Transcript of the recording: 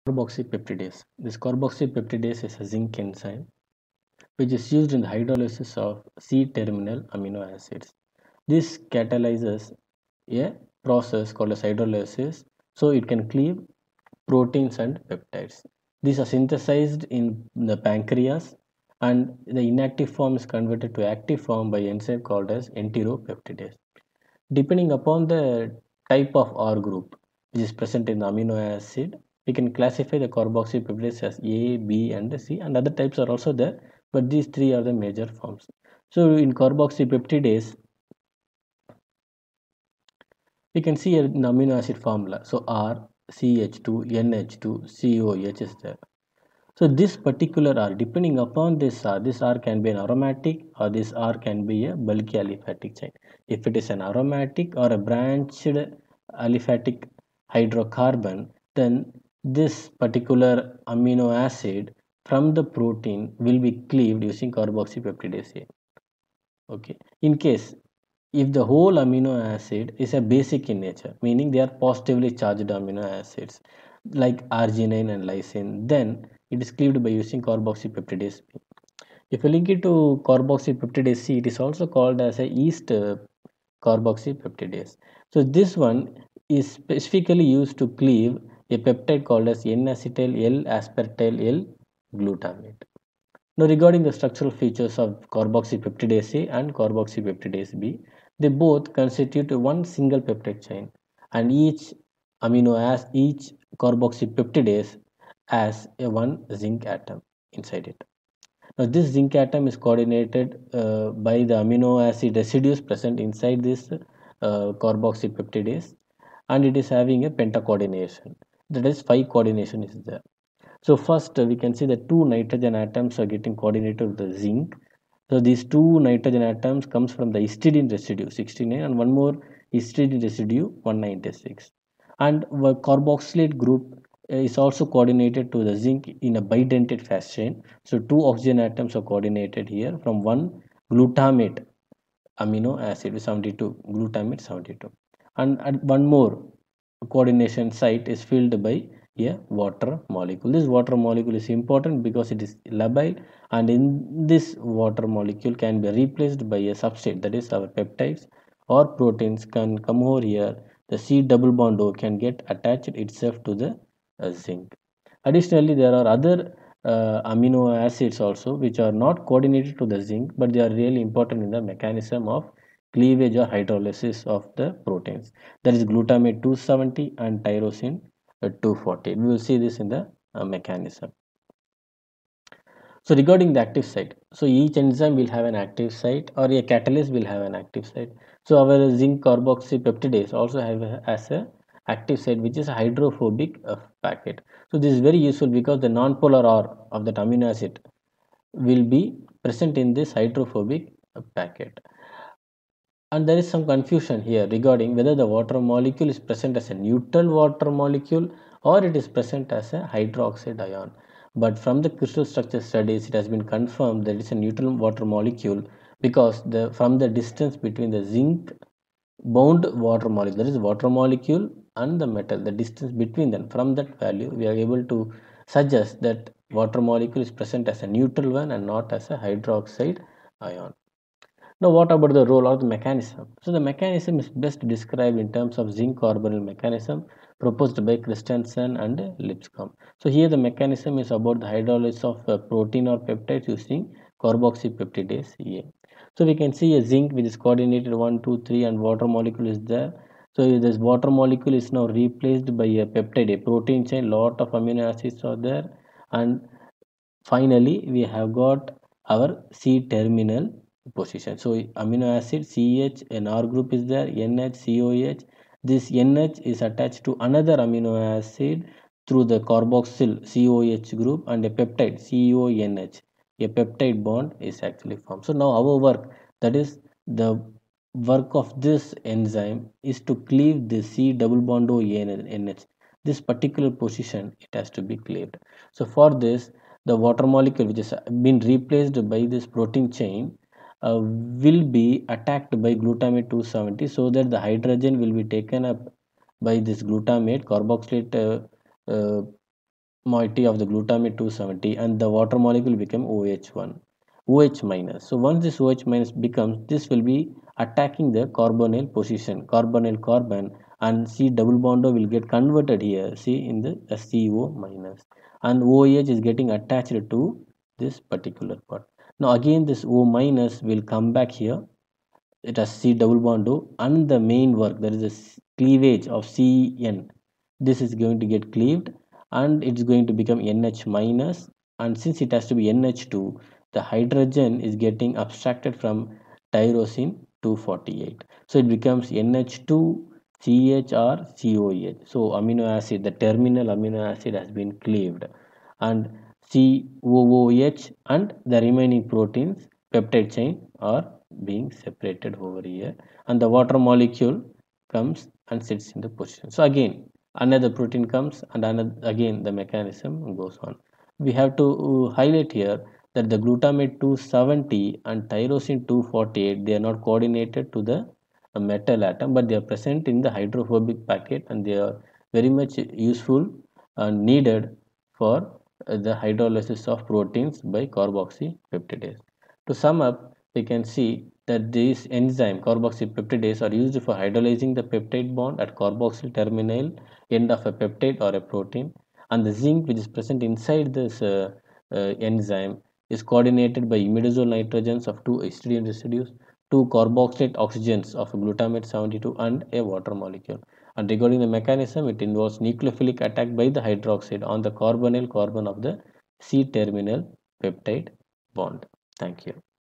Carboxypeptidase. This carboxypeptidase is a zinc enzyme which is used in the hydrolysis of C-terminal amino acids. This catalyzes a process called as hydrolysis, so it can cleave proteins and peptides. These are synthesized in the pancreas, and the inactive form is converted to active form by enzyme called as enteropeptidase. Depending upon the type of R group which is present in the amino acid, we can classify the carboxypeptidase as A, B, and C, and other types are also there, but these three are the major forms. So in carboxypeptidase, we can see an amino acid formula. So R, CH2, NH2, COH is there. So this particular R, depending upon this R can be an aromatic or this R can be a bulky aliphatic chain. If it is an aromatic or a branched aliphatic hydrocarbon, then this particular amino acid from the protein will be cleaved using carboxypeptidase A. Okay. In case if the whole amino acid is a basic in nature, meaning they are positively charged amino acids like arginine and lysine, then it is cleaved by using carboxypeptidase B. If you link it to carboxypeptidase C, it is also called as a yeast carboxypeptidase. So this one is specifically used to cleave a peptide called as N-acetyl L-aspartyl L-glutamate. Now, regarding the structural features of carboxypeptidase A and carboxypeptidase B, they both constitute one single peptide chain, and each carboxypeptidase has a one zinc atom inside it. Now, this zinc atom is coordinated by the amino acid residues present inside this carboxypeptidase, and it is having a pentacoordination. That is, 5 coordination is there. So first we can see that two nitrogen atoms are getting coordinated with the zinc. So these two nitrogen atoms comes from the histidine residue 69 and one more histidine residue 196. And the carboxylate group is also coordinated to the zinc in a bidentate fashion. So two oxygen atoms are coordinated here from one glutamate amino acid 72, glutamate 72. And one more coordination site is filled by a water molecule. This water molecule is important because it is labile, and in this water molecule can be replaced by a substrate, that is our peptides or proteins can come over here. The C double bond O can get attached itself to the zinc. Additionally, there are other amino acids also which are not coordinated to the zinc, but they are really important in the mechanism of cleavage or hydrolysis of the proteins. That is glutamate 270 and tyrosine 240. We will see this in the mechanism. So regarding the active site, so each enzyme will have an active site or a catalyst will have an active site. So our zinc carboxypeptidase also have as a active site which is a hydrophobic packet. So this is very useful because the non-polar R of that amino acid will be present in this hydrophobic packet. And there is some confusion here regarding whether the water molecule is present as a neutral water molecule or it is present as a hydroxide ion. But from the crystal structure studies, it has been confirmed that it is a neutral water molecule because from the distance between the zinc bound water molecule, that is water molecule and the metal, the distance between them, from that value we are able to suggest that water molecule is present as a neutral one and not as a hydroxide ion. Now, what about the role of the mechanism? So, the mechanism is best described in terms of zinc carbonyl mechanism proposed by Christensen and Lipscomb. So, here the mechanism is about the hydrolysis of protein or peptides using carboxypeptidase A. So, we can see a zinc which is coordinated 1, 2, 3 and water molecule is there. So, this water molecule is now replaced by a peptide, a protein chain, lot of amino acids are there, and finally we have got our C terminal position. So amino acid CH and R group is there, NH, COH. This NH is attached to another amino acid through the carboxyl COH group and a peptide CONH. A peptide bond is actually formed. So now our work, that is the work of this enzyme, is to cleave the C double bond O NH. This particular position it has to be cleaved. So for this, the water molecule which has been replaced by this protein chain will be attacked by glutamate 270, so that the hydrogen will be taken up by this glutamate carboxylate moiety of the glutamate 270 and the water molecule become OH1, OH minus. So once this OH minus becomes, this will be attacking the carbonyl position, carbonyl carbon, and C double bond O will get converted here, see in the CO minus, and OH is getting attached to this particular part. Now again this O minus will come back here, it has C double bond O, and the main work, there is a cleavage of CN. This is going to get cleaved and it's going to become NH minus, and since it has to be NH2, the hydrogen is getting abstracted from tyrosine 248. So it becomes NH2 CHR COH. So amino acid, the terminal amino acid has been cleaved, and COOH and the remaining proteins peptide chain are being separated over here, and the water molecule comes and sits in the position. So again another protein comes and another, again the mechanism goes on. We have to highlight here that the glutamate 270 and tyrosine 248, they are not coordinated to the metal atom, but they are present in the hydrophobic packet, and they are very much useful and needed for the hydrolysis of proteins by carboxypeptidase. To sum up, we can see that this enzyme carboxypeptidase are used for hydrolyzing the peptide bond at carboxyl terminal end of a peptide or a protein, and the zinc which is present inside this enzyme is coordinated by imidazole nitrogens of two histidine residues, two carboxylate oxygens of glutamate 72, and a water molecule. And regarding the mechanism, it involves nucleophilic attack by the hydroxide on the carbonyl carbon of the C terminal peptide bond. Thank you.